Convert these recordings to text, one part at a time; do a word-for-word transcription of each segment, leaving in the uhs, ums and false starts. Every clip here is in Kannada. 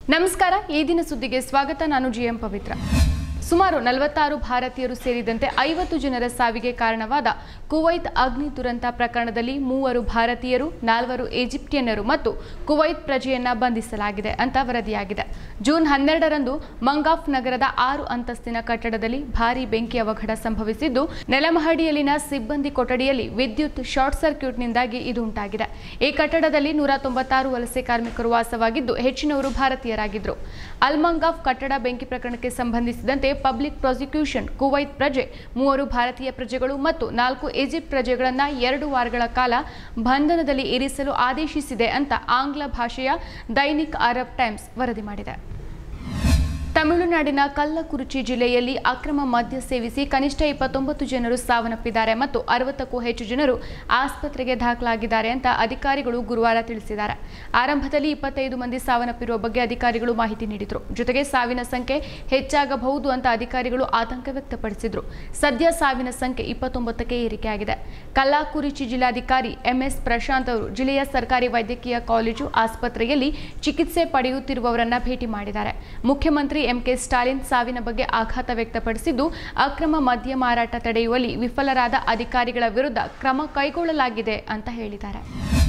ನಮಸ್ಕಾರ ಈ ದಿನ ಸುದ್ದಿಗೆ ಸ್ವಾಗತ ನಾನು ಜಿಎಂ ಪವಿತ್ರ ಸುಮಾರು ನಲವತ್ತಾರು ಭಾರತೀಯರು ಸೇರಿದಂತೆ ಐವತ್ತು ಜನರ ಸಾವಿಗೆ ಕಾರಣವಾದ ಕುವೈತ್ ಅಗ್ನಿ ದುರಂತ ಪ್ರಕರಣದಲ್ಲಿ ಮೂವರು ಭಾರತೀಯರು ನಾಲ್ವರು ಈಜಿಪ್ಟಿಯನ್ನರು ಮತ್ತು ಕುವೈತ್ ಪ್ರಜೆಯನ್ನ ಬಂಧಿಸಲಾಗಿದೆ ಅಂತ ವರದಿಯಾಗಿದೆ ಜೂನ್ ಹನ್ನೆರಡರಂದು ಮಂಗಾಫ್ ನಗರದ ಆರು ಅಂತಸ್ತಿನ ಕಟ್ಟಡದಲ್ಲಿ ಭಾರೀ ಬೆಂಕಿ ಅವಘಡ ಸಂಭವಿಸಿದ್ದು ನೆಲಮಹಡಿಯಲ್ಲಿನ ಸಿಬ್ಬಂದಿ ಕೊಠಡಿಯಲ್ಲಿ ವಿದ್ಯುತ್ ಶಾರ್ಟ್ ಸರ್ಕ್ಯೂಟ್ನಿಂದಾಗಿ ಇದು ಉಂಟಾಗಿದೆ ಈ ಕಟ್ಟಡದಲ್ಲಿ ನೂರ ತೊಂಬತ್ತಾರು ವಲಸೆ ಕಾರ್ಮಿಕರು ವಾಸವಾಗಿದ್ದು ಹೆಚ್ಚಿನವರು ಭಾರತೀಯರಾಗಿದ್ದರು ಅಲ್ಮಂಗಾಫ್ ಕಟ್ಟಡ ಬೆಂಕಿ ಪ್ರಕರಣಕ್ಕೆ ಸಂಬಂಧಿಸಿದಂತೆ ಪಬ್ಲಿಕ್ ಪ್ರಾಸಿಕ್ಯೂಷನ್ ಕುವೈತ್ ಪ್ರಜೆ ಮೂವರು ಭಾರತೀಯ ಪ್ರಜೆಗಳು ಮತ್ತು ನಾಲ್ಕು ಈಜಿಪ್ಟ್ ಪ್ರಜೆಗಳನ್ನು ಎರಡು ವಾರಗಳ ಕಾಲ ಬಂಧನದಲ್ಲಿ ಇರಿಸಲು ಆದೇಶಿಸಿದೆ ಅಂತ ಆಂಗ್ಲ ಭಾಷೆಯ ದೈನಿಕ್ ಅರಬ್ ಟೈಮ್ಸ್ ವರದಿ ಮಾಡಿದೆ ತಮಿಳುನಾಡಿನ ಕಲ್ಲಕುರಿಚಿ ಜಿಲ್ಲೆಯಲ್ಲಿ ಅಕ್ರಮ ಮದ್ಯ ಸೇವಿಸಿ ಕನಿಷ್ಠ ಇಪ್ಪತ್ತೊಂಬತ್ತು ಜನರು ಸಾವನ್ನಪ್ಪಿದ್ದಾರೆ ಮತ್ತು ಅರವತ್ತಕ್ಕೂ ಹೆಚ್ಚು ಜನರು ಆಸ್ಪತ್ರೆಗೆ ದಾಖಲಾಗಿದ್ದಾರೆ ಅಂತ ಅಧಿಕಾರಿಗಳು ಗುರುವಾರ ತಿಳಿಸಿದ್ದಾರೆ ಆರಂಭದಲ್ಲಿ ಇಪ್ಪತ್ತೈದು ಮಂದಿ ಸಾವನ್ನಪ್ಪಿರುವ ಬಗ್ಗೆ ಅಧಿಕಾರಿಗಳು ಮಾಹಿತಿ ನೀಡಿದರು ಜೊತೆಗೆ ಸಾವಿನ ಸಂಖ್ಯೆ ಹೆಚ್ಚಾಗಬಹುದು ಅಂತ ಅಧಿಕಾರಿಗಳು ಆತಂಕ ವ್ಯಕ್ತಪಡಿಸಿದರು ಸದ್ಯ ಸಾವಿನ ಸಂಖ್ಯೆ ಇಪ್ಪತ್ತೊಂಬತ್ತಕ್ಕೆ ಏರಿಕೆಯಾಗಿದೆ ಕಲ್ಲಕುರಿಚಿ ಜಿಲ್ಲಾಧಿಕಾರಿ ಎಂಎಸ್ ಪ್ರಶಾಂತ್ ಅವರು ಜಿಲ್ಲೆಯ ಸರ್ಕಾರಿ ವೈದ್ಯಕೀಯ ಕಾಲೇಜು ಆಸ್ಪತ್ರೆಯಲ್ಲಿ ಚಿಕಿತ್ಸೆ ಪಡೆಯುತ್ತಿರುವವರನ್ನ ಭೇಟಿ ಮಾಡಿದ್ದಾರೆ ಮುಖ್ಯಮಂತ್ರಿ ಎಂಕೆ ಸ್ಟಾಲಿನ್ ಸಾವಿನ ಬಗ್ಗೆ ಆಘಾತ ವ್ಯಕ್ತಪಡಿಸಿದ್ದು ಅಕ್ರಮ ಮದ್ಯ ಮಾರಾಟ ತಡೆಯುವಲ್ಲಿ ವಿಫಲರಾದ ಅಧಿಕಾರಿಗಳ ವಿರುದ್ಧ ಕ್ರಮ ಕೈಗೊಳ್ಳಲಾಗಿದೆ ಅಂತ ಹೇಳಿದ್ದಾರೆ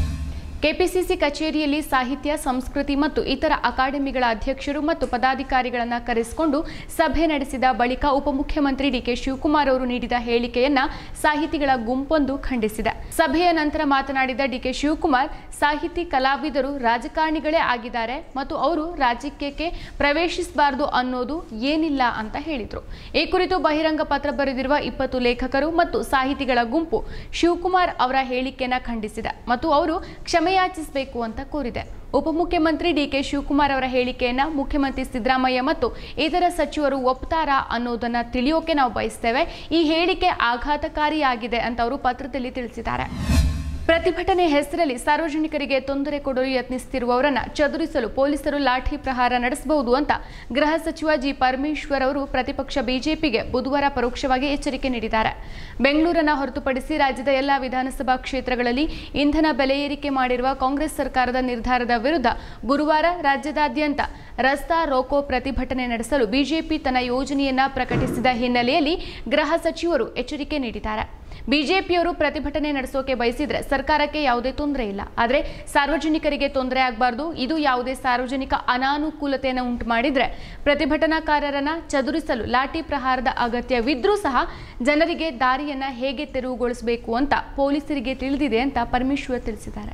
ಕೆಪಿಸಿಸಿ ಕಚೇರಿಯಲ್ಲಿ ಸಾಹಿತ್ಯ ಸಂಸ್ಕೃತಿ ಮತ್ತು ಇತರ ಅಕಾಡೆಮಿಗಳ ಅಧ್ಯಕ್ಷರು ಮತ್ತು ಪದಾಧಿಕಾರಿಗಳನ್ನು ಕರೆಸಿಕೊಂಡು ಸಭೆ ನಡೆಸಿದ ಬಳಿಕ ಉಪಮುಖ್ಯಮಂತ್ರಿ ಡಿಕೆ ಶಿವಕುಮಾರ್ ಅವರು ನೀಡಿದ ಹೇಳಿಕೆಯನ್ನ ಸಾಹಿತಿಗಳ ಗುಂಪೊಂದು ಖಂಡಿಸಿದೆ ಸಭೆಯ ನಂತರ ಮಾತನಾಡಿದ ಡಿಕೆ ಶಿವಕುಮಾರ್ ಸಾಹಿತಿ ಕಲಾವಿದರು ರಾಜಕಾರಣಿಗಳೇ ಆಗಿದ್ದಾರೆ ಮತ್ತು ಅವರು ರಾಜಕೀಯಕ್ಕೆ ಪ್ರವೇಶಿಸಬಾರದು ಅನ್ನೋದು ಏನಿಲ್ಲ ಅಂತ ಹೇಳಿದರು ಈ ಕುರಿತು ಬಹಿರಂಗ ಪತ್ರ ಬರೆದಿರುವ ಇಪ್ಪತ್ತು ಲೇಖಕರು ಮತ್ತು ಸಾಹಿತಿಗಳ ಗುಂಪು ಶಿವಕುಮಾರ್ ಅವರ ಹೇಳಿಕೆಯನ್ನ ಖಂಡಿಸಿದೆ ಮತ್ತು ಅವರು ಕ್ಷಮೆಯಾಚಿಸಬೇಕು ಅಂತ ಕೋರಿದೆ ಉಪಮುಖ್ಯಮಂತ್ರಿ ಡಿಕೆ ಶಿವಕುಮಾರ್ ಅವರ ಹೇಳಿಕೆಯನ್ನ ಮುಖ್ಯಮಂತ್ರಿ ಸಿದ್ದರಾಮಯ್ಯ ಮತ್ತು ಇತರ ಸಚಿವರು ಒಪ್ತಾರಾ ಅನ್ನೋದನ್ನ ತಿಳಿಯೋಕೆ ನಾವು ಬಯಸ್ತೇವೆ ಈ ಹೇಳಿಕೆ ಆಘಾತಕಾರಿಯಾಗಿದೆ ಅಂತ ಅವರು ಪತ್ರದಲ್ಲಿ ತಿಳಿಸಿದ್ದಾರೆ ಪ್ರತಿಭಟನೆ ಹೆಸರಲ್ಲಿ ಸಾರ್ವಜನಿಕರಿಗೆ ತೊಂದರೆ ಕೊಡಲು ಯತ್ನಿಸುತ್ತಿರುವವರನ್ನ ಚದುರಿಸಲು ಪೊಲೀಸರು ಲಾಠಿ ಪ್ರಹಾರ ನಡೆಸಬಹುದು ಅಂತ ಗೃಹ ಸಚಿವ ಜಿ ಪರಮೇಶ್ವರ್ ಅವರು ಪ್ರತಿಪಕ್ಷ ಬಿಜೆಪಿಗೆ ಬುಧವಾರ ಪರೋಕ್ಷವಾಗಿ ಎಚ್ಚರಿಕೆ ನೀಡಿದ್ದಾರೆ ಬೆಂಗಳೂರನ್ನ ಹೊರತುಪಡಿಸಿ ರಾಜ್ಯದ ಎಲ್ಲಾ ವಿಧಾನಸಭಾ ಕ್ಷೇತ್ರಗಳಲ್ಲಿ ಇಂಧನ ಬೆಲೆ ಏರಿಕೆ ಮಾಡಿರುವ ಕಾಂಗ್ರೆಸ್ ಸರ್ಕಾರದ ನಿರ್ಧಾರದ ವಿರುದ್ಧ ಗುರುವಾರ ರಾಜ್ಯದಾದ್ಯಂತ ರಸ್ತಾ ರೋಕೋ ಪ್ರತಿಭಟನೆ ನಡೆಸಲು ಬಿಜೆಪಿ ತನ್ನ ಯೋಜನೆಯನ್ನ ಪ್ರಕಟಿಸಿದ ಹಿನ್ನೆಲೆಯಲ್ಲಿ ಗೃಹ ಸಚಿವರು ಎಚ್ಚರಿಕೆ ನೀಡಿದ್ದಾರೆ ಬಿಜೆಪಿಯವರು ಪ್ರತಿಭಟನೆ ನಡೆಸೋಕೆ ಬಯಸಿದ್ರೆ ಸರ್ಕಾರಕ್ಕೆ ಯಾವುದೇ ತೊಂದರೆ ಇಲ್ಲ ಆದರೆ ಸಾರ್ವಜನಿಕರಿಗೆ ತೊಂದರೆ ಆಗಬಾರದು ಇದು ಯಾವುದೇ ಸಾರ್ವಜನಿಕ ಅನಾನುಕೂಲತೆಯನ್ನು ಉಂಟು ಮಾಡಿದ್ರೆ ಪ್ರತಿಭಟನಾಕಾರರನ್ನ ಚದುರಿಸಲು ಲಾಠಿ ಪ್ರಹಾರದ ಅಗತ್ಯವಿದ್ರೂ ಸಹ ಜನರಿಗೆ ದಾರಿಯನ್ನ ಹೇಗೆ ತೆರವುಗೊಳಿಸಬೇಕು ಅಂತ ಪೊಲೀಸರಿಗೆ ತಿಳಿದಿದೆ ಅಂತ ಪರಮೇಶ್ವರ್ ತಿಳಿಸಿದ್ದಾರೆ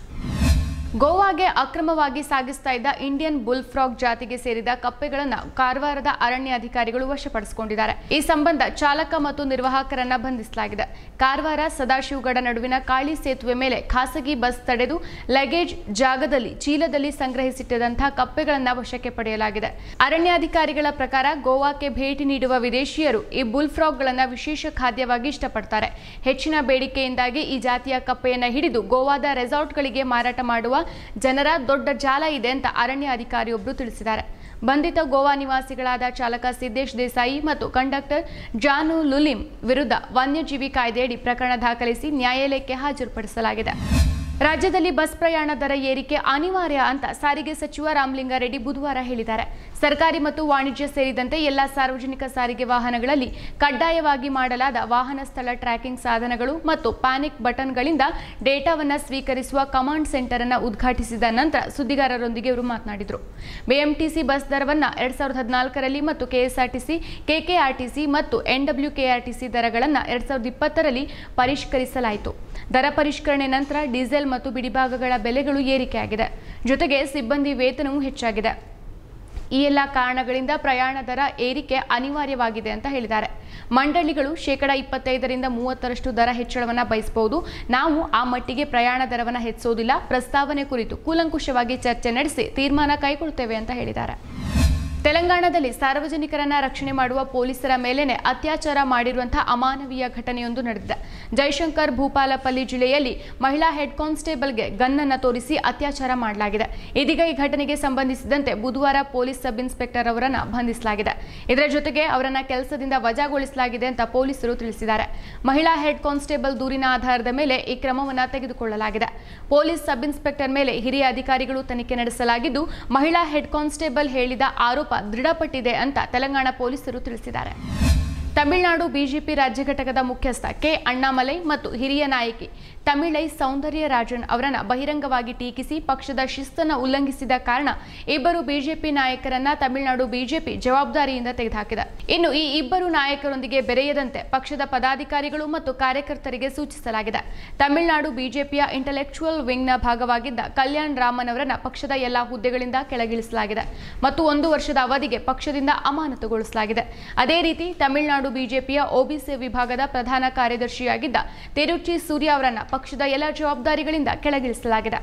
ಗೋವಾಗೆ ಅಕ್ರಮವಾಗಿ ಸಾಗಿಸ್ತಾ ಇದ್ದ ಇಂಡಿಯನ್ ಬುಲ್ ಫ್ರಾಗ್ ಜಾತಿಗೆ ಸೇರಿದ ಕಪ್ಪೆಗಳನ್ನು ಕಾರವಾರದ ಅರಣ್ಯ ಅಧಿಕಾರಿಗಳು ವಶಪಡಿಸಿಕೊಂಡಿದ್ದಾರೆ ಈ ಸಂಬಂಧ ಚಾಲಕ ಮತ್ತು ನಿರ್ವಾಹಕರನ್ನ ಬಂಧಿಸಲಾಗಿದೆ ಕಾರವಾರ ಸದಾಶಿವಗಡ ನಡುವಿನ ಕಾಳಿ ಸೇತುವೆ ಮೇಲೆ ಖಾಸಗಿ ಬಸ್ ತಡೆದು ಲಗೇಜ್ ಜಾಗದಲ್ಲಿ ಚೀಲದಲ್ಲಿ ಸಂಗ್ರಹಿಸಿಟ್ಟಿದ್ದಂತಹ ಕಪ್ಪೆಗಳನ್ನು ವಶಕ್ಕೆ ಪಡೆಯಲಾಗಿದೆ ಅರಣ್ಯಾಧಿಕಾರಿಗಳ ಪ್ರಕಾರ ಗೋವಾಕ್ಕೆ ಭೇಟಿ ನೀಡುವ ವಿದೇಶಿಯರು ಈ ಬುಲ್ ಫ್ರಾಗ್ಗಳನ್ನು ವಿಶೇಷ ಖಾದ್ಯವಾಗಿ ಇಷ್ಟಪಡ್ತಾರೆ ಹೆಚ್ಚಿನ ಬೇಡಿಕೆಯಿಂದಾಗಿ ಈ ಜಾತಿಯ ಕಪ್ಪೆಯನ್ನು ಹಿಡಿದು ಗೋವಾದ ರೆಸಾರ್ಟ್ಗಳಿಗೆ ಮಾರಾಟ ಮಾಡುವ ಜನರ ದೊಡ್ಡ ಜಾಲ ಇದೆ ಅಂತ ಅರಣ್ಯ ಅಧಿಕಾರಿಯೊಬ್ಬರು ತಿಳಿಸಿದ್ದಾರೆ ಬಂಧಿತ ಗೋವಾ ನಿವಾಸಿಗಳಾದ ಚಾಲಕ ಸಿದ್ದೇಶ್ ದೇಸಾಯಿ ಮತ್ತು ಕಂಡಕ್ಟರ್ ಜಾನು ಲುಲಿಂ ವಿರುದ್ಧ ವನ್ಯಜೀವಿ ಕಾಯ್ದೆಯಡಿ ಪ್ರಕರಣ ದಾಖಲಿಸಿ ನ್ಯಾಯಾಲಯಕ್ಕೆ ಹಾಜರುಪಡಿಸಲಾಗಿದೆ ರಾಜ್ಯದಲ್ಲಿ ಬಸ್ ಪ್ರಯಾಣ ದರ ಏರಿಕೆ ಅನಿವಾರ್ಯ ಅಂತ ಸಾರಿಗೆ ಸಚಿವ ರಾಮಲಿಂಗಾರೆಡ್ಡಿ ಬುಧವಾರ ಹೇಳಿದ್ದಾರೆ ಸರ್ಕಾರಿ ಮತ್ತು ವಾಣಿಜ್ಯ ಸೇರಿದಂತೆ ಎಲ್ಲ ಸಾರ್ವಜನಿಕ ಸಾರಿಗೆ ವಾಹನಗಳಲ್ಲಿ ಕಡ್ಡಾಯವಾಗಿ ಮಾಡಲಾದ ವಾಹನ ಸ್ಥಳ ಟ್ರ್ಯಾಕಿಂಗ್ ಸಾಧನಗಳು ಮತ್ತು ಪ್ಯಾನಿಕ್ ಬಟನ್ಗಳಿಂದ ಡೇಟಾವನ್ನು ಸ್ವೀಕರಿಸುವ ಕಮಾಂಡ್ ಸೆಂಟರ್ ಅನ್ನು ಉದ್ಘಾಟಿಸಿದ ನಂತರ ಸುದ್ದಿಗಾರರೊಂದಿಗೆ ಅವರು ಮಾತನಾಡಿದರು ಬಿಎಂಟಿಸಿ ಬಸ್ ದರವನ್ನು ಎರಡ್ ಸಾವಿರದ ಹದಿನಾಲ್ಕರಲ್ಲಿ ಮತ್ತು ಕೆಎಸ್ಆರ್ಟಿಸಿ ಕೆಕೆಆರ್ಟಿಸಿ ಮತ್ತು ಎನ್ಡಬ್ಲ್ಯೂಕೆಆರ್ಟಿಸಿ ದರಗಳನ್ನು ಎರಡ್ ಸಾವಿರದ ಇಪ್ಪತ್ತರಲ್ಲಿ ಪರಿಷ್ಕರಿಸಲಾಯಿತು ದರ ಪರಿಷ್ಕರಣೆ ನಂತರ ಡೀಸೆಲ್ ಮತ್ತು ಬಿಡಿಭಾಗಗಳ ಬೆಲೆಗಳು ಏರಿಕೆಯಾಗಿದೆ ಜೊತೆಗೆ ಸಿಬ್ಬಂದಿ ವೇತನವೂ ಹೆಚ್ಚಾಗಿದೆ ಈ ಎಲ್ಲ ಕಾರಣಗಳಿಂದ ಪ್ರಯಾಣ ದರ ಏರಿಕೆ ಅನಿವಾರ್ಯವಾಗಿದೆ ಅಂತ ಹೇಳಿದ್ದಾರೆ ಮಂಡಳಿಗಳು ಶೇಕಡ ಇಪ್ಪತ್ತೈದರಿಂದ ಮೂವತ್ತರಷ್ಟು ದರ ಹೆಚ್ಚಳವನ್ನು ಬಯಸಬಹುದು ನಾವು ಆ ಮಟ್ಟಿಗೆ ಪ್ರಯಾಣ ದರವನ್ನು ಹೆಚ್ಚಿಸೋದಿಲ್ಲ ಪ್ರಸ್ತಾವನೆ ಕುರಿತು ಕೂಲಂಕುಷವಾಗಿ ಚರ್ಚೆ ನಡೆಸಿ ತೀರ್ಮಾನ ಕೈಗೊಳ್ಳುತ್ತೇವೆ ಅಂತ ಹೇಳಿದ್ದಾರೆ ತೆಲಂಗಾಣದಲ್ಲಿ ಸಾರ್ವಜನಿಕರನ್ನ ರಕ್ಷಣೆ ಮಾಡುವ ಪೊಲೀಸರ ಮೇಲೇನೆ ಅತ್ಯಾಚಾರ ಮಾಡಿರುವಂತಹ ಅಮಾನವೀಯ ಘಟನೆಯೊಂದು ನಡೆದಿದೆ. ಜಯಶಂಕರ್ ಭೂಪಾಲಪಲ್ಲಿ ಜಿಲ್ಲೆಯಲ್ಲಿ ಮಹಿಳಾ ಹೆಡ್ ಕಾನ್ಸ್ಟೇಬಲ್ಗೆ ಗನ್ ಅನ್ನು ತೋರಿಸಿ ಅತ್ಯಾಚಾರ ಮಾಡಲಾಗಿದೆ. ಇದೀಗ ಈ ಘಟನೆಗೆ ಸಂಬಂಧಿಸಿದಂತೆ ಬುಧವಾರ ಪೊಲೀಸ್ ಸಬ್ ಇನ್ಸ್ಪೆಕ್ಟರ್ ಅವರನ್ನ ಬಂಧಿಸಲಾಗಿದೆ. ಇದರ ಜೊತೆಗೆ ಅವರನ್ನ ಕೆಲಸದಿಂದ ವಜಾಗೊಳಿಸಲಾಗಿದೆ ಅಂತ ಪೊಲೀಸರು ತಿಳಿಸಿದ್ದಾರೆ. ಮಹಿಳಾ ಹೆಡ್ ಕಾನ್ಸ್ಟೇಬಲ್ ದೂರಿನ ಆಧಾರದ ಮೇಲೆ ಈ ಕ್ರಮವನ್ನು ತೆಗೆದುಕೊಳ್ಳಲಾಗಿದೆ. ಪೊಲೀಸ್ ಸಬ್ ಇನ್ಸ್ಪೆಕ್ಟರ್ ಮೇಲೆ ಹಿರಿಯ ಅಧಿಕಾರಿಗಳು ತನಿಖೆ ನಡೆಸಲಾಗಿದ್ದು, ಮಹಿಳಾ ಹೆಡ್ ಕಾನ್ಸ್ಟೇಬಲ್ ಹೇಳಿದ ಆರೋಪ ದೃಢಪಟ್ಟಿದೆ ಅಂತ ತೆಲಂಗಾಣ ಪೊಲೀಸರು ತಿಳಿಸಿದ್ದಾರೆ. ತಮಿಳುನಾಡು ಬಿಜೆಪಿ ರಾಜ್ಯ ಘಟಕದ ಮುಖ್ಯಸ್ಥ ಕೆ ಅಣ್ಣಾಮಲೈ ಮತ್ತು ಹಿರಿಯ ನಾಯಕಿ ತಮಿಳೈ ಸೌಂದರ್ಯ ರಾಜನ್ ಅವರನ್ನ ಬಹಿರಂಗವಾಗಿ ಟೀಕಿಸಿ ಪಕ್ಷದ ಶಿಸ್ತನ್ನು ಉಲ್ಲಂಘಿಸಿದ ಕಾರಣ ಇಬ್ಬರು ಬಿಜೆಪಿ ನಾಯಕರನ್ನ ತಮಿಳುನಾಡು ಬಿಜೆಪಿ ಜವಾಬ್ದಾರಿಯಿಂದ ತೆಗೆದುಹಾಕಿದೆ. ಇನ್ನು ಈ ಇಬ್ಬರು ನಾಯಕರೊಂದಿಗೆ ಬೆರೆಯದಂತೆ ಪಕ್ಷದ ಪದಾಧಿಕಾರಿಗಳು ಮತ್ತು ಕಾರ್ಯಕರ್ತರಿಗೆ ಸೂಚಿಸಲಾಗಿದೆ. ತಮಿಳುನಾಡು ಬಿಜೆಪಿಯ ಇಂಟೆಲೆಕ್ಚುಯಲ್ ವಿಂಗ್ನ ಭಾಗವಾಗಿದ್ದ ಕಲ್ಯಾಣ್ ರಾಮನ್ ಅವರನ್ನ ಪಕ್ಷದ ಎಲ್ಲಾ ಹುದ್ದೆಗಳಿಂದ ಕೆಳಗಿಳಿಸಲಾಗಿದೆ ಮತ್ತು ಒಂದು ವರ್ಷದ ಅವಧಿಗೆ ಪಕ್ಷದಿಂದ ಅಮಾನತುಗೊಳಿಸಲಾಗಿದೆ. ಅದೇ ರೀತಿ ತಮಿಳುನಾಡು ಬಿಜೆಪಿಯ ಒಬಿಸಿ ವಿಭಾಗದ ಪ್ರಧಾನ ಕಾರ್ಯದರ್ಶಿಯಾಗಿದ್ದ ತಿರುಚಿ ಸೂರ್ಯ ಅವರನ್ನ ಪಕ್ಷದ ಎಲ್ಲ ಜವಾಬ್ದಾರಿಗಳಿಂದ ಕೆಳಗಿಳಿಸಲಾಗಿದೆ.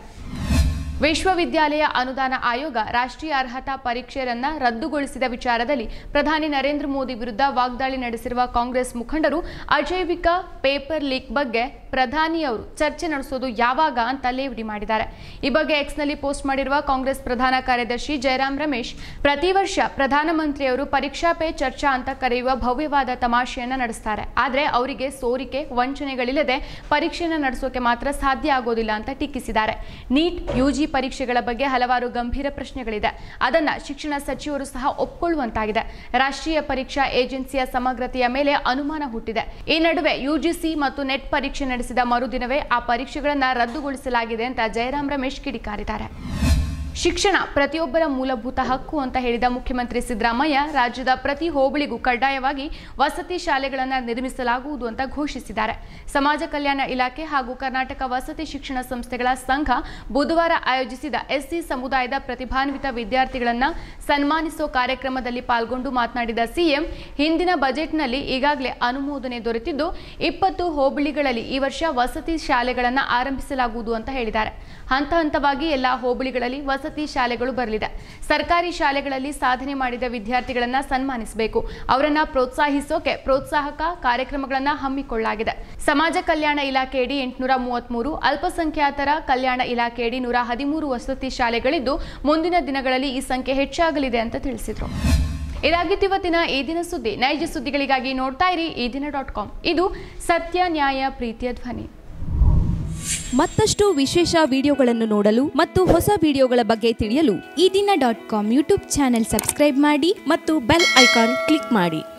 ವಿಶ್ವವಿದ್ಯಾಲಯ ಅನುದಾನ ಆಯೋಗ ರಾಷ್ಟ್ರೀಯ ಅರ್ಹತಾ ಪರೀಕ್ಷೆಯನ್ನ ರದ್ದುಗೊಳಿಸಿದ ವಿಚಾರದಲ್ಲಿ ಪ್ರಧಾನಿ ನರೇಂದ್ರ ಮೋದಿ ವಿರುದ್ಧ ವಾಗ್ದಾಳಿ ನಡೆಸಿರುವ ಕಾಂಗ್ರೆಸ್ ಮುಖಂಡರು ಅಜೈವಿಕ ಪೇಪರ್ ಲೀಕ್ ಬಗ್ಗೆ ಪ್ರಧಾನಿಯವರು ಚರ್ಚೆ ನಡೆಸೋದು ಯಾವಾಗ ಅಂತ ಲೇವಡಿ ಮಾಡಿದ್ದಾರೆ. ಈ ಬಗ್ಗೆ ಎಕ್ಸ್ನಲ್ಲಿ ಪೋಸ್ಟ್ ಮಾಡಿರುವ ಕಾಂಗ್ರೆಸ್ ಪ್ರಧಾನ ಕಾರ್ಯದರ್ಶಿ ಜಯರಾಮ್ ರಮೇಶ್, ಪ್ರತಿ ವರ್ಷ ಪ್ರಧಾನಮಂತ್ರಿಯವರು ಪರೀಕ್ಷಾ ಪೇ ಚರ್ಚಾ ಅಂತ ಕರೆಯುವ ಭವ್ಯವಾದ ತಮಾಷೆಯನ್ನ ನಡೆಸ್ತಾರೆ. ಆದರೆ ಅವರಿಗೆ ಸೋರಿಕೆ ವಂಚನೆಗಳಿಲ್ಲದೆ ಪರೀಕ್ಷೆಯನ್ನು ನಡೆಸೋಕೆ ಮಾತ್ರ ಸಾಧ್ಯ ಆಗೋದಿಲ್ಲ ಅಂತ ಟೀಕಿಸಿದ್ದಾರೆ. ನೀಟ್ ಯುಜಿ ಪರೀಕ್ಷೆಗಳ ಬಗ್ಗೆ ಹಲವಾರು ಗಂಭೀರ ಪ್ರಶ್ನೆಗಳಿದೆ. ಅದನ್ನ ಶಿಕ್ಷಣ ಸಚಿವರು ಸಹ ಒಪ್ಪಿಕೊಳ್ಳುವಂತಾಗಿದೆ. ರಾಷ್ಟ್ರೀಯ ಪರೀಕ್ಷಾ ಏಜೆನ್ಸಿಯ ಸಮಗ್ರತೆಯ ಮೇಲೆ ಅನುಮಾನ ಹುಟ್ಟಿದೆ. ಈ ನಡುವೆ ಯುಜಿಸಿ ಮತ್ತು ನೆಟ್ ಪರೀಕ್ಷೆ ನಡೆಸಿದ ಮರುದಿನವೇ ಆ ಪರೀಕ್ಷೆಗಳನ್ನು ರದ್ದುಗೊಳಿಸಲಾಗಿದೆ ಅಂತ ಜಯರಾಮ್ ರಮೇಶ್ ಕಿಡಿಕಾರಿದ್ದಾರೆ. ಶಿಕ್ಷಣ ಪ್ರತಿಯೊಬ್ಬರ ಮೂಲಭೂತ ಹಕ್ಕು ಅಂತ ಹೇಳಿದ ಮುಖ್ಯಮಂತ್ರಿ ಸಿದ್ದರಾಮಯ್ಯ ರಾಜ್ಯದ ಪ್ರತಿ ಹೋಬಳಿಗೂ ಕಡ್ಡಾಯವಾಗಿ ವಸತಿ ಶಾಲೆಗಳನ್ನು ನಿರ್ಮಿಸಲಾಗುವುದು ಅಂತ ಘೋಷಿಸಿದ್ದಾರೆ. ಸಮಾಜ ಕಲ್ಯಾಣ ಇಲಾಖೆ ಹಾಗೂ ಕರ್ನಾಟಕ ವಸತಿ ಶಿಕ್ಷಣ ಸಂಸ್ಥೆಗಳ ಸಂಘ ಬುಧವಾರ ಆಯೋಜಿಸಿದ ಎಸ್ಸಿ ಸಮುದಾಯದ ಪ್ರತಿಭಾನ್ವಿತ ವಿದ್ಯಾರ್ಥಿಗಳನ್ನು ಸನ್ಮಾನಿಸುವ ಕಾರ್ಯಕ್ರಮದಲ್ಲಿ ಪಾಲ್ಗೊಂಡು ಮಾತನಾಡಿದ ಸಿಎಂ, ಹಿಂದಿನ ಬಜೆಟ್ನಲ್ಲಿ ಈಗಾಗಲೇ ಅನುಮೋದನೆ ದೊರೆತಿದ್ದು ಇಪ್ಪತ್ತು ಹೋಬಳಿಗಳಲ್ಲಿ ಈ ವರ್ಷ ವಸತಿ ಶಾಲೆಗಳನ್ನು ಆರಂಭಿಸಲಾಗುವುದು ಅಂತ ಹೇಳಿದ್ದಾರೆ. ಹಂತ ಹಂತವಾಗಿ ಎಲ್ಲಾ ಹೋಬಳಿಗಳಲ್ಲಿ ವಸತಿ ಶಾಲೆಗಳು ಬರಲಿದೆ. ಸರ್ಕಾರಿ ಶಾಲೆಗಳಲ್ಲಿ ಸಾಧನೆ ಮಾಡಿದ ವಿದ್ಯಾರ್ಥಿಗಳನ್ನು ಸನ್ಮಾನಿಸಬೇಕು. ಅವರನ್ನ ಪ್ರೋತ್ಸಾಹಿಸೋಕೆ ಪ್ರೋತ್ಸಾಹಕ ಕಾರ್ಯಕ್ರಮಗಳನ್ನು ಹಮ್ಮಿಕೊಳ್ಳಲಾಗಿದೆ. ಸಮಾಜ ಕಲ್ಯಾಣ ಇಲಾಖೆಯಡಿ ಎಂಟುನೂರ ಮೂವತ್ಮೂರು, ಅಲ್ಪಸಂಖ್ಯಾತರ ಕಲ್ಯಾಣ ಇಲಾಖೆಯಡಿ ನೂರ ಹದಿಮೂರು ವಸತಿ ಶಾಲೆಗಳಿದ್ದು ಮುಂದಿನ ದಿನಗಳಲ್ಲಿ ಈ ಸಂಖ್ಯೆ ಹೆಚ್ಚಾಗಲಿದೆ ಅಂತ ತಿಳಿಸಿದರು. ಇದಾಗಿತ್ತು ಇವತ್ತಿನ ಈ ದಿನ ಸುದ್ದಿ. ನೈಜ ಸುದ್ದಿಗಳಿಗಾಗಿ ನೋಡ್ತಾ ಇರಿ ಈ ದಿನ ಡಾಟ್ ಕಾಮ್. ಇದು ಸತ್ಯ, ನ್ಯಾಯ, ಪ್ರೀತಿಯ ಧ್ವನಿ. ಮತ್ತಷ್ಟು ವಿಶೇಷ ವಿಡಿಯೋಗಳನ್ನು ನೋಡಲು ಮತ್ತು ಹೊಸ ವಿಡಿಯೋಗಳ ಬಗ್ಗೆ ತಿಳಿಯಲು ಈ ದಿನ dot com YouTube channel subscribe ಮಾಡಿ ಮತ್ತು ಬೆಲ್ ಐಕಾನ್ ಕ್ಲಿಕ್ ಮಾಡಿ.